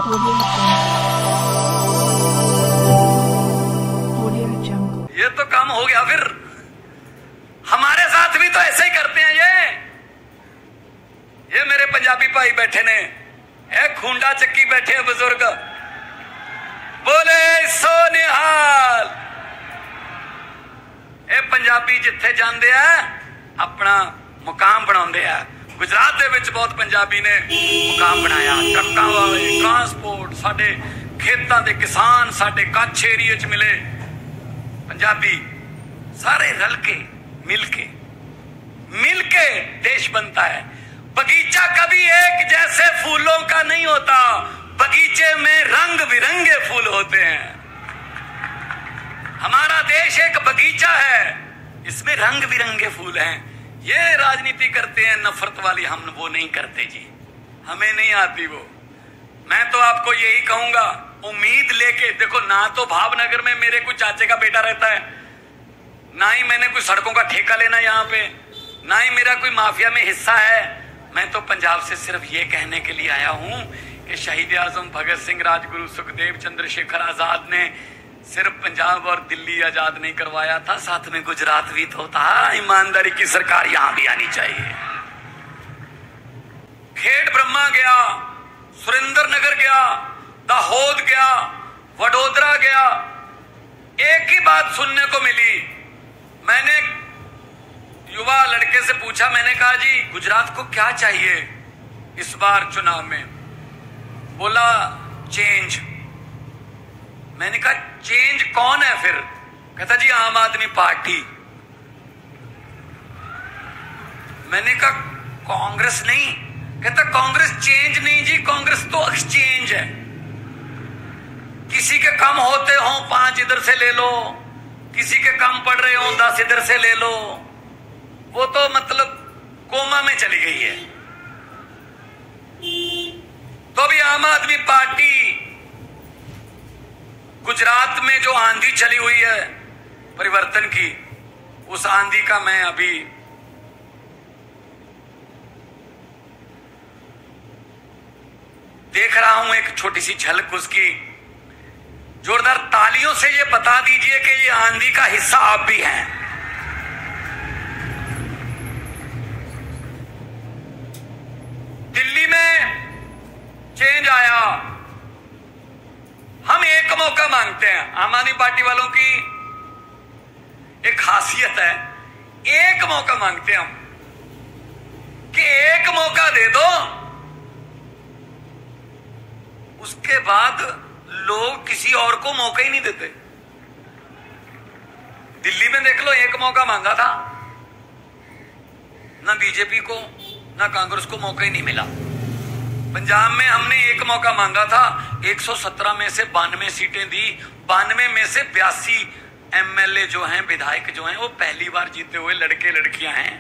ये तो काम हो गया फिर। हमारे साथ भी तो ऐसे ही करते हैं ये मेरे पंजाबी भाई बैठे ने, खूंडा चक्की बैठे बुजुर्ग, बोले सो निहाल। पंजाबी जिथे जाते हैं अपना मुकाम बनाते हैं। गुजरात दे विच बहुत पंजाबी ने मुकाम बनाया, ट्रकों वाले, ट्रांसपोर्ट, साडे खेतों के किसान साडे कच्छ एरिए च मिले। पंजाबी सारे रल के मिल के देश बनता है। बगीचा कभी एक जैसे फूलों का नहीं होता, बगीचे में रंग बिरंगे फूल होते हैं। हमारा देश एक बगीचा है, इसमें रंग बिरंगे फूल हैं। ये राजनीति करते हैं नफरत वाली, हम वो नहीं करते जी, हमें नहीं आती वो। मैं तो आपको यही कहूंगा, उम्मीद लेके देखो। ना तो भावनगर में मेरे कोई चाचे का बेटा रहता है, ना ही मैंने कोई सड़कों का ठेका लेना यहाँ पे, ना ही मेरा कोई माफिया में हिस्सा है। मैं तो पंजाब से सिर्फ ये कहने के लिए आया हूं कि शहीद आजम भगत सिंह, राजगुरु सुखदेव, चंद्रशेखर आजाद ने सिर्फ पंजाब और दिल्ली आजाद नहीं करवाया था, साथ में गुजरात भी तो था। ईमानदारी की सरकार यहां भी आनी चाहिए। खेड़ ब्रह्मा गया, सुरेंद्र नगर गया, दाहोद गया, वडोदरा गया, एक ही बात सुनने को मिली। मैंने युवा लड़के से पूछा, मैंने कहा जी गुजरात को क्या चाहिए इस बार चुनाव में? बोला चेंज। मैंने कहा चेंज कौन है फिर? कहता जी आम आदमी पार्टी। मैंने कहा कांग्रेस नहीं? कहता कांग्रेस चेंज नहीं जी, कांग्रेस तो एक्सचेंज है। किसी के कम होते हो 5 इधर से ले लो, किसी के कम पड़ रहे हो 10 इधर से ले लो। वो तो मतलब कोमा में चली गई है। तो अभी आम आदमी पार्टी, गुजरात में जो आंधी चली हुई है परिवर्तन की, उस आंधी का मैं अभी देख रहा हूं, एक छोटी सी झलक उसकी। जोरदार तालियों से ये बता दीजिए कि ये आंधी का हिस्सा आप भी हैं। दिल्ली में चेंज आया, हम एक मौका मांगते हैं। आम आदमी पार्टी वालों की एक खासियत है, एक मौका मांगते हैं हम कि एक मौका दे दो, उसके बाद लोग किसी और को मौका ही नहीं देते। दिल्ली में देख लो, एक मौका मांगा था, ना बीजेपी को ना कांग्रेस को मौका ही नहीं मिला। पंजाब में हमने एक मौका मांगा था, 117 में से 92 सीटें दी। 92 में से 82 एमएलए जो हैं, विधायक जो हैं, वो पहली बार जीते हुए लड़के लड़कियां हैं,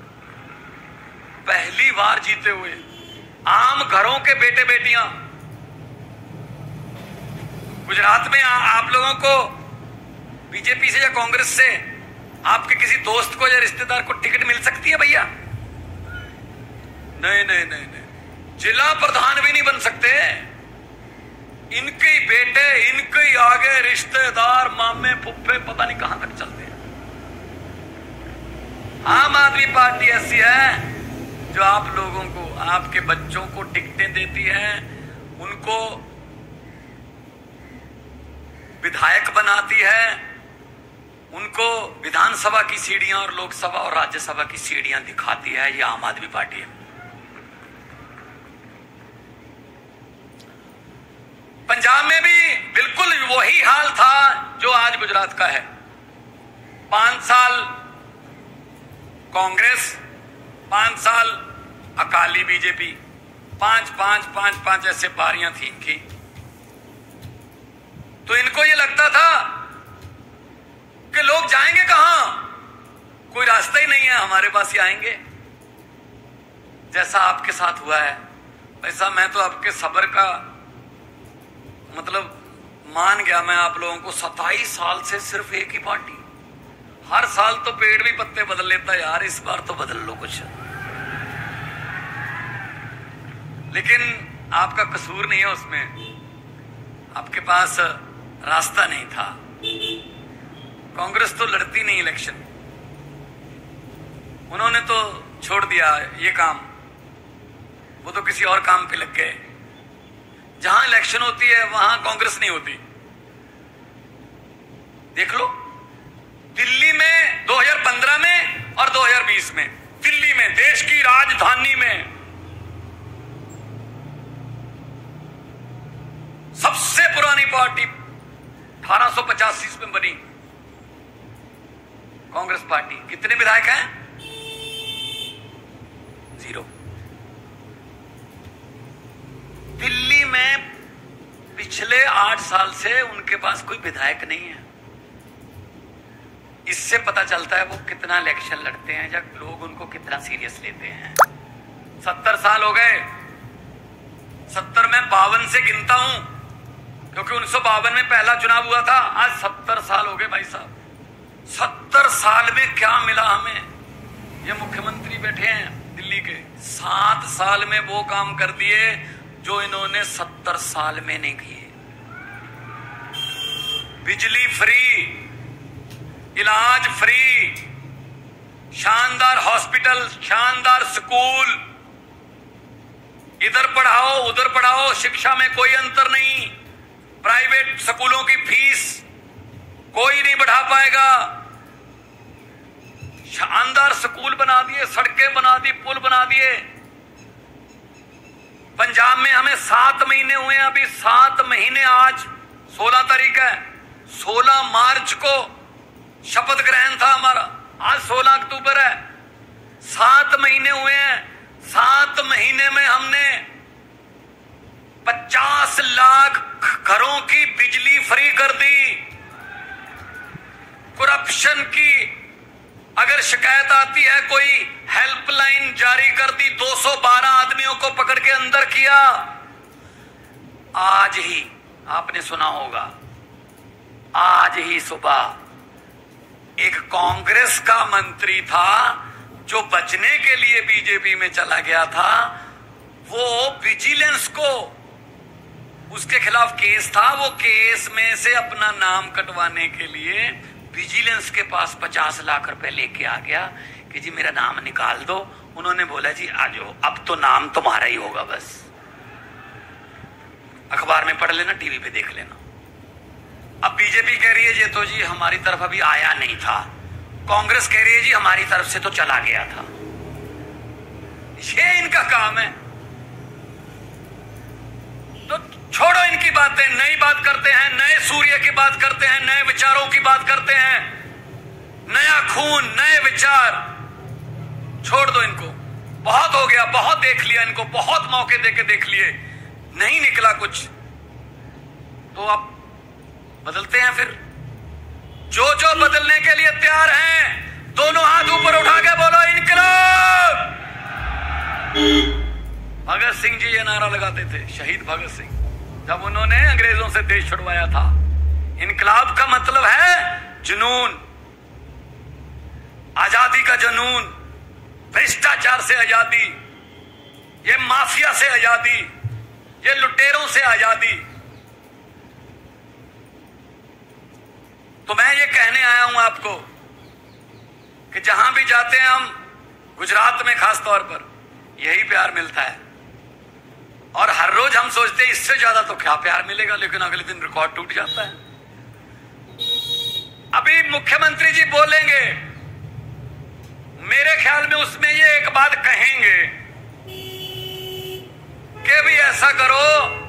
पहली बार जीते हुए आम घरों के बेटे बेटियां। गुजरात में आप लोगों को बीजेपी से या कांग्रेस से आपके किसी दोस्त को या रिश्तेदार को टिकट मिल सकती है भैया? नहीं नहीं नहीं नहीं, जिला प्रधान भी नहीं बन सकते। इनके बेटे, इनके आगे रिश्तेदार, मामे फुफ्फे, पता नहीं कहां तक चलते हैं। आम आदमी पार्टी ऐसी है जो आप लोगों को, आपके बच्चों को टिकटें देती है, उनको विधायक बनाती है, उनको विधानसभा की सीढ़ियां और लोकसभा और राज्यसभा की सीढ़ियां दिखाती है। ये आम आदमी पार्टी है। पंजाब में भी बिल्कुल वही हाल था जो आज गुजरात का है। 5 साल कांग्रेस, 5 साल अकाली बीजेपी, 5-5 ऐसे पारियां थी इनकी। तो इनको ये लगता था कि लोग जाएंगे कहां, कोई रास्ता ही नहीं है, हमारे पास ही आएंगे। जैसा आपके साथ हुआ है वैसा मैं तो आपके सब्र का मतलब मान गया। मैं आप लोगों को 27 साल से सिर्फ एक ही पार्टी, हर साल तो पेड़ भी पत्ते बदल लेता यार, इस बार तो बदल लो कुछ। लेकिन आपका कसूर नहीं है उसमें, आपके पास रास्ता नहीं था। कांग्रेस तो लड़ती नहीं इलेक्शन, उन्होंने तो छोड़ दिया ये काम, वो तो किसी और काम पे लग गए। जहां इलेक्शन होती है वहां कांग्रेस नहीं होती। देख लो दिल्ली में 2015 में और 2020 में, दिल्ली में, देश की राजधानी में सबसे पुरानी पार्टी 1885 में बनी कांग्रेस पार्टी, कितने विधायक हैं? 0। दिल्ली में पिछले 8 साल से उनके पास कोई विधायक नहीं है। इससे पता चलता है वो कितना इलेक्शन लड़ते हैं, जब लोग उनको कितना सीरियस लेते हैं। 70 साल हो गए, 70 में 52 से गिनता हूं, क्योंकि 1952 में पहला चुनाव हुआ था। आज 70 साल हो गए भाई साहब। 70 साल में क्या मिला हमें? ये मुख्यमंत्री बैठे हैं दिल्ली के, 7 साल में वो काम कर दिए जो इन्होंने 70 साल में नहीं किए। बिजली फ्री, इलाज फ्री, शानदार हॉस्पिटल, शानदार स्कूल, इधर पढ़ाओ उधर पढ़ाओ, शिक्षा में कोई अंतर नहीं। प्राइवेट स्कूलों की फीस कोई नहीं बढ़ा पाएगा। शानदार स्कूल बना दिए, सड़कें बना दी, पुल बना दिए। पंजाब में हमें 7 महीने हुए हैं, अभी 7 महीने, आज 16 तारीख है, 16 मार्च को शपथ ग्रहण था हमारा, आज 16 अक्टूबर है। 7 महीने हुए हैं, 7 महीने में हमने 50 लाख घरों की बिजली फ्री कर दी। करप्शन की अगर शिकायत आती है, कोई हेल्पलाइन जारी कर दी, 212 आदमियों को पकड़ के अंदर किया। आज ही आपने सुना होगा, आज ही सुबह एक कांग्रेस का मंत्री था जो बचने के लिए बीजेपी में चला गया था, वो विजिलेंस को, उसके खिलाफ केस था, वो केस में से अपना नाम कटवाने के लिए विजिलेंस के पास 50 लाख रुपए लेके आ गया कि जी मेरा नाम निकाल दो। उन्होंने बोला जी आ जाओ, अब तो नाम तुम्हारा ही होगा, बस अखबार में पढ़ लेना, टीवी पे देख लेना। अब बीजेपी कह रही है ये तो जी हमारी तरफ अभी आया नहीं था, कांग्रेस कह रही है जी हमारी तरफ से तो चला गया था। ये इनका काम है। तो छोड़ो इनकी बातें, नई बात करते हैं, नए सूर्य की बात करते हैं, नए विचारों की बात करते हैं, नया खून, नए विचार। छोड़ दो इनको, बहुत हो गया, बहुत देख लिया इनको, बहुत मौके देके देख लिए, नहीं निकला कुछ, तो अब बदलते हैं। फिर जो जो बदलने के लिए तैयार हैं, दोनों हाथ ऊपर उठा के बोलो इनकलाब। भगत सिंह जी ये नारा लगाते थे, शहीद भगत सिंह, जब उन्होंने अंग्रेजों से देश छुड़वाया था। इनकलाब का मतलब है जुनून, आजादी का जुनून, भ्रष्टाचार से आजादी, ये माफिया से आजादी, ये लुटेरों से आजादी। तो मैं ये कहने आया हूं आपको कि जहां भी जाते हैं हम, गुजरात में खास तौर पर यही प्यार मिलता है, और हर रोज हम सोचते हैं इससे ज्यादा तो क्या प्यार मिलेगा, लेकिन अगले दिन रिकॉर्ड टूट जाता है। अभी मुख्यमंत्री जी बोलेंगे, मेरे ख्याल में उसमें ये एक बात कहेंगे कि भी ऐसा करो,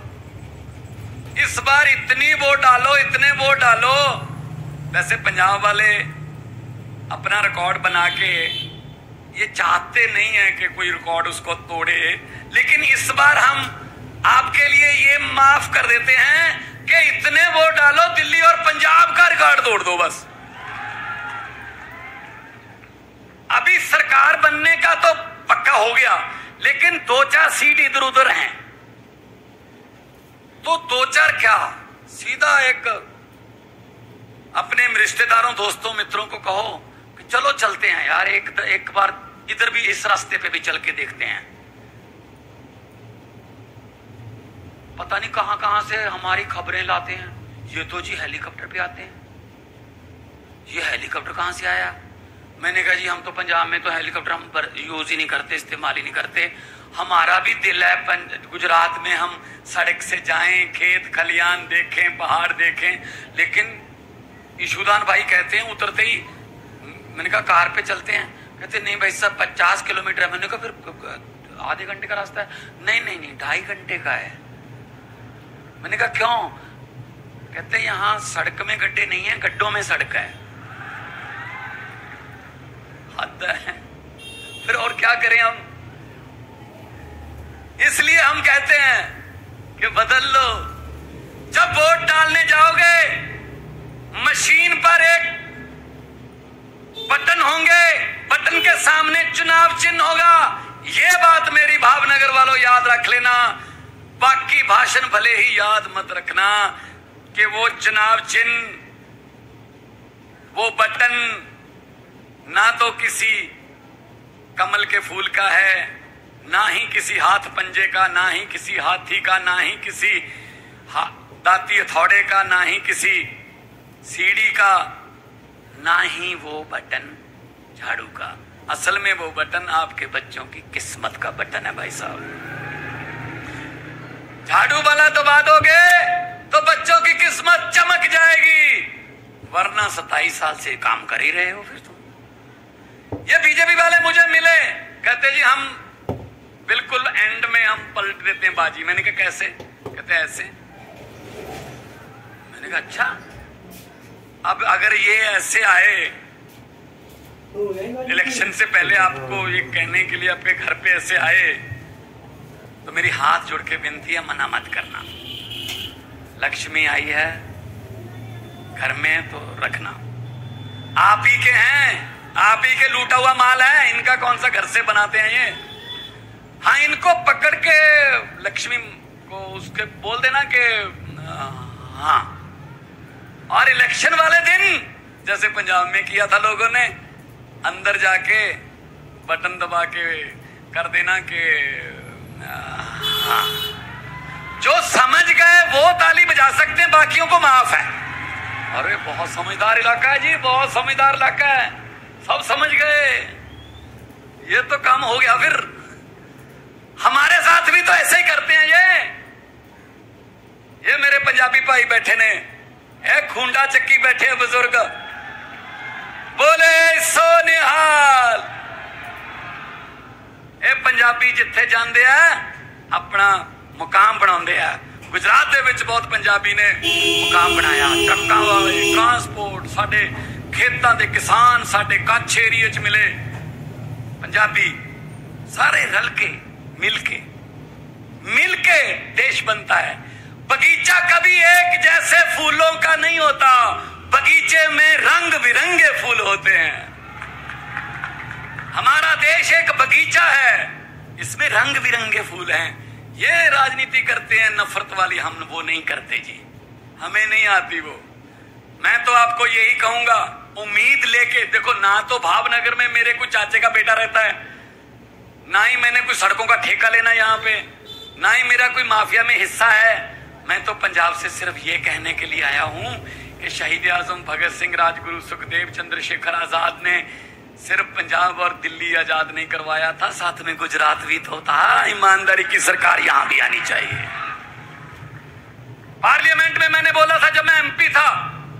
इस बार इतनी वोट डालो, इतने वोट डालो। वैसे पंजाब वाले अपना रिकॉर्ड बना के ये चाहते नहीं है कि कोई रिकॉर्ड उसको तोड़े, लेकिन इस बार हम आपके लिए ये माफ कर देते हैं कि इतने वोट डालो, दिल्ली और पंजाब का रिकॉर्ड तोड़ दो बस। अभी सरकार बनने का तो पक्का हो गया, लेकिन 2-4 सीट इधर उधर हैं, तो 2-4 क्या, सीधा एक अपने रिश्तेदारों, दोस्तों, मित्रों को कहो कि चलो चलते हैं यार, एक बार इधर भी, इस रास्ते पे भी चल के देखते हैं। पता नहीं कहां कहां से हमारी खबरें लाते हैं। ये तो जी हेलीकॉप्टर पे आते हैं, ये हेलीकॉप्टर कहां से आया? मैंने कहा जी हम तो पंजाब में तो हेलीकॉप्टर हम यूज ही नहीं करते, इस्तेमाल ही नहीं करते। हमारा भी दिल है गुजरात में हम सड़क से जाएं, खेत खलियान देखें, पहाड़ देखें, लेकिन ईशुदान भाई कहते हैं उतरते ही, मैंने कहा कार पे चलते हैं, कहते नहीं भाई साहब 50 किलोमीटर है। मैंने कहा फिर आधे घंटे का रास्ता है। नहीं नहीं नहीं 2.5 घंटे का है। मैंने कहा क्यों? कहते यहाँ सड़क में गड्ढे नहीं है, गड्ढों में सड़क है। हद है। फिर और क्या करें हम? इसलिए हम कहते हैं कि बदल लो। जब वोट डालने जाओगे, मशीन पर एक बटन होंगे, बटन के सामने चुनाव चिन्ह होगा। ये बात मेरी भावनगर वालों याद रख लेना। बाकी भाषण भले ही याद मत रखना कि वो चुनाव चिन्ह, वो बटन ना तो किसी कमल के फूल का है, ना ही किसी हाथ पंजे का, ना ही किसी हाथी का, ना ही किसी दाती हथौड़े का, ना ही किसी सीढ़ी का, ना ही वो बटन झाड़ू का। असल में वो बटन आपके बच्चों की किस्मत का बटन है भाई साहब। झाड़ू वाला दबा दोगे तो बच्चों की किस्मत चमक जाएगी, वरना 27 साल से काम कर ही रहे हो फिर तुम। ये बीजेपी वाले मुझे मिले, कहते जी हम बिल्कुल एंड में हम पलट देते हैं बाजी। मैंने कहा कैसे? कहते ऐसे। मैंने कहा अच्छा, अब अगर ये ऐसे आए इलेक्शन से पहले आपको ये कहने के लिए आपके घर पे ऐसे आए, तो मेरी हाथ जोड़ के विनती है मना मत करना। लक्ष्मी आई है घर में तो रखना, आप ही के हैं, आप ही के लूटा हुआ माल है, इनका कौन सा घर से बनाते हैं ये। हाँ, इनको पकड़ के लक्ष्मी को उसके बोल देना कि हाँ। और इलेक्शन वाले दिन जैसे पंजाब में किया था लोगों ने, अंदर जाके बटन दबा के कर देना कि हाँ। जो समझ गए वो ताली बजा सकते हैं, बाकियों को माफ है। अरे बहुत समझदार इलाका है जी, बहुत समझदार इलाका है, सब समझ गए। ये तो काम हो गया। फिर हमारे साथ भी तो ऐसे ही करते हैं ये मेरे पंजाबी भाई बैठे ने, एक खूंडा चक्की बैठे बुजुर्ग, बोले सो निहाल। ये पंजाबी जिथे जाते हैं अपना मुकाम बनाते हैं। गुजरात दे विच बहुत पंजाबी ने मुकाम बनाया, ट्रकों वाले, ट्रांसपोर्ट, साडे खेतों के किसान साडे कच्छ एरिए च मिले। पंजाबी सारे रल के मिल के देश बनता है। बगीचा कभी एक जैसे फूलों का नहीं होता, बगीचे में रंग बिरंगे फूल होते हैं। हमारा देश एक बगीचा है, इसमें रंग बिरंगे फूल हैं। ये राजनीति करते हैं नफरत वाली, हम वो नहीं करते जी, हमें नहीं आती वो। मैं तो आपको यही कहूंगा, उम्मीद लेके देखो ना। तो भावनगर में मेरे कोई चाचे का बेटा रहता है, ना ही मैंने कोई सड़कों का ठेका लेना यहाँ पे, ना ही मेरा कोई माफिया में हिस्सा है। मैं तो पंजाब से सिर्फ ये कहने के लिए आया हूं कि शहीद आजम भगत सिंह, राजगुरु सुखदेव, चंद्रशेखर आजाद ने सिर्फ पंजाब और दिल्ली आजाद नहीं करवाया था, साथ में गुजरात भी तो था। ईमानदारी की सरकार यहां भी आनी चाहिए। पार्लियामेंट में मैंने बोला था, जब मैं एमपी था,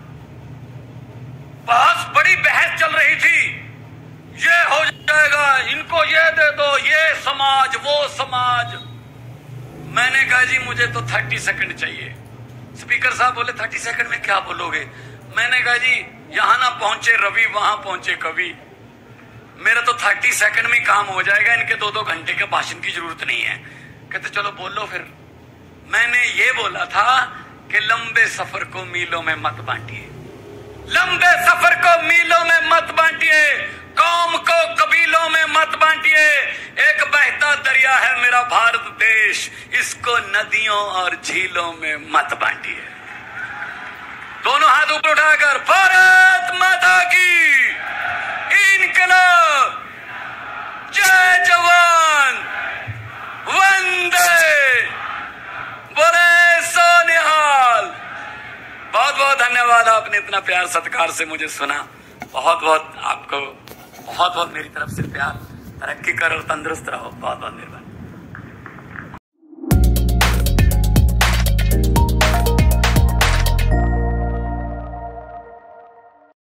बहुत बड़ी बहस चल रही थी, ये हो जाएगा, इनको ये दे दो, ये समाज वो समाज। मैंने कहा जी मुझे तो 30 सेकंड चाहिए। स्पीकर साहब बोले 30 सेकंड में क्या बोलोगे? मैंने कहा जी यहां ना पहुंचे रवि, वहां पहुंचे कवि। मेरा तो 30 सेकंड में काम हो जाएगा, इनके 2-2 घंटे के भाषण की जरूरत नहीं है। कहते चलो बोलो फिर। मैंने ये बोला था कि लंबे सफर को मीलों में मत बांटिए, लंबे सफर को मीलों में मत बांटिए, कौम को कबीलों में मत बांटिए। एक बहता दरिया है मेरा भारत देश, इसको नदियों और झीलों में मत बांटिए। दोनों हाथ ऊपर उठाकर भारत माता की इनकलाब, जय जवान, वंदे बोले सोनिहाल। बहुत बहुत धन्यवाद, आपने इतना प्यार सत्कार से मुझे सुना। बहुत बहुत आपको बहुत बहुत मेरी तरफ से प्यार। तरक्की करो, तंदुरुस्त रहो। बहुत बहुत मेहरबानी।